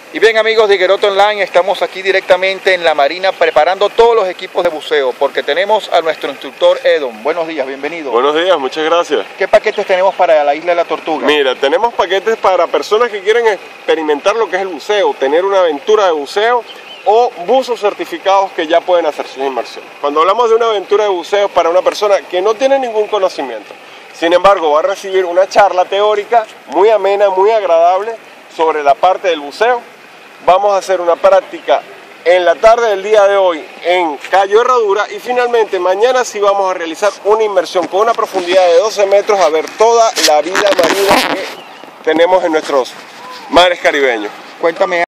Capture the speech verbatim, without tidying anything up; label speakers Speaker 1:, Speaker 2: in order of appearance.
Speaker 1: Y bien, amigos de Higuerote Online, estamos aquí directamente en la marina preparando todos los equipos de buceo porque tenemos a nuestro instructor Edon. Buenos días, bienvenido.
Speaker 2: Buenos días, muchas gracias.
Speaker 1: ¿Qué paquetes tenemos para la Isla de la Tortuga?
Speaker 2: Mira, tenemos paquetes para personas que quieren experimentar lo que es el buceo, tener una aventura de buceo o buzos certificados que ya pueden hacer sus inmersiones. Cuando hablamos de una aventura de buceo para una persona que no tiene ningún conocimiento, sin embargo va a recibir una charla teórica muy amena, muy agradable sobre la parte del buceo. Vamos a hacer una práctica en la tarde del día de hoy en Cayo Herradura y finalmente mañana sí vamos a realizar una inmersión con una profundidad de doce metros a ver toda la vida marina que tenemos en nuestros mares caribeños.
Speaker 1: Cuéntame